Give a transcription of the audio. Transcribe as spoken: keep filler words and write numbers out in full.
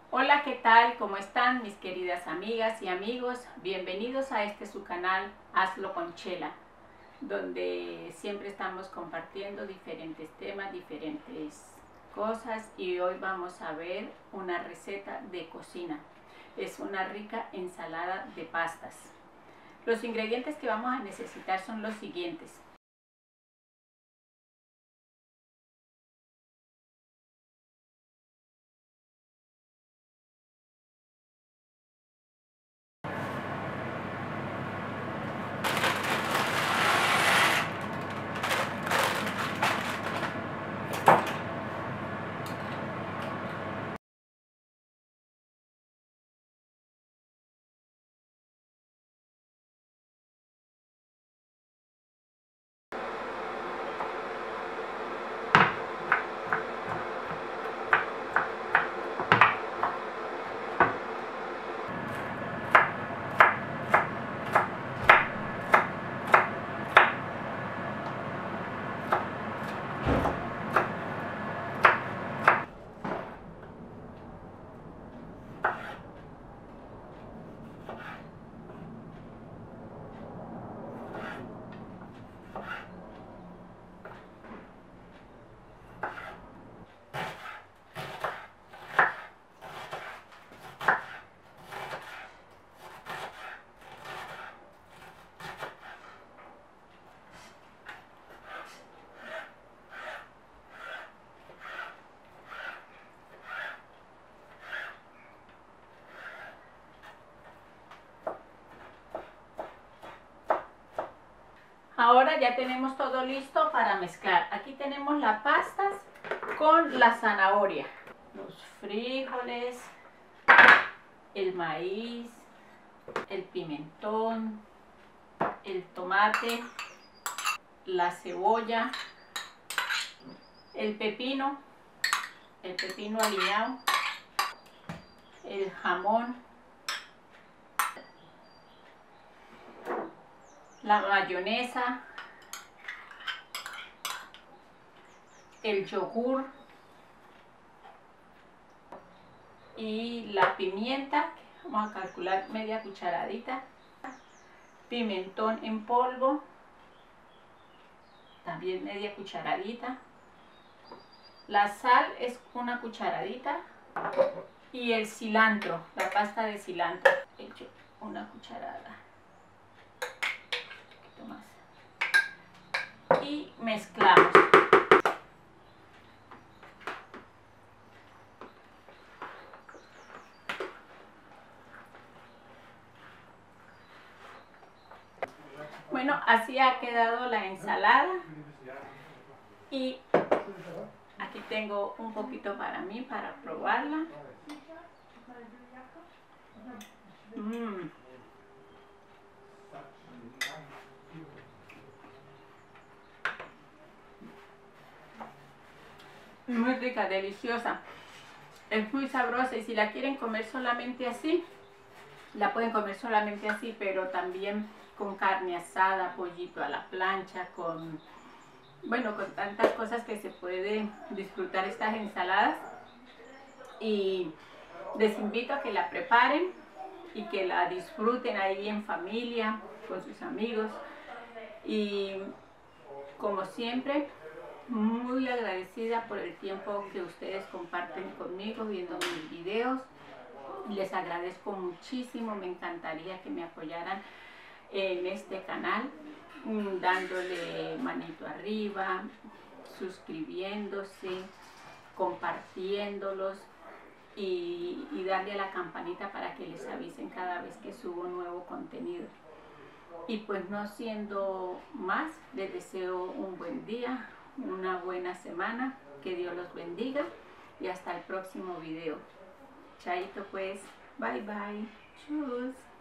Hola, ¿qué tal? ¿Cómo están mis queridas amigas y amigos? Bienvenidos a este su canal Hazlo con Chela, donde siempre estamos compartiendo diferentes temas, diferentes cosas, y hoy vamos a ver una receta de cocina. Es una rica ensalada de pastas. Los ingredientes que vamos a necesitar son los siguientes: ahora ya tenemos todo listo para mezclar. Aquí tenemos las pastas con la zanahoria, los frijoles, el maíz, el pimentón, el tomate, la cebolla, el pepino, el pepino aliñado, el jamón, la mayonesa, el yogur y la pimienta. Vamos a calcular media cucharadita. Pimentón en polvo, también media cucharadita. La sal es una cucharadita. Y el cilantro, la pasta de cilantro, he hecho una cucharada. Un poquito más. Y mezclamos. Bueno, así ha quedado la ensalada, y aquí tengo un poquito para mí, para probarla. Mm. Muy rica, deliciosa, es muy sabrosa, y si la quieren comer solamente así, la pueden comer solamente así, pero también con carne asada, pollito a la plancha, con, bueno, con tantas cosas que se puede disfrutar estas ensaladas. Y les invito a que la preparen y que la disfruten ahí en familia, con sus amigos. Y como siempre, muy agradecida por el tiempo que ustedes comparten conmigo viendo mis videos. Les agradezco muchísimo, me encantaría que me apoyaran en este canal, dándole manito arriba, suscribiéndose, compartiéndolos y, y darle a la campanita para que les avisen cada vez que subo nuevo contenido. Y pues no siendo más, les deseo un buen día, una buena semana, que Dios los bendiga, y hasta el próximo video. Chaito pues, bye bye, chus.